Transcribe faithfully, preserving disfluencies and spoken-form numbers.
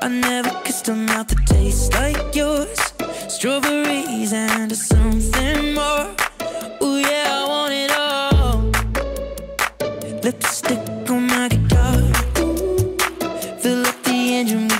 I never kissed a mouth that tastes like yours. Strawberries and something more. Ooh yeah, I want it all. Lipstick on my guitar. Fill up the engine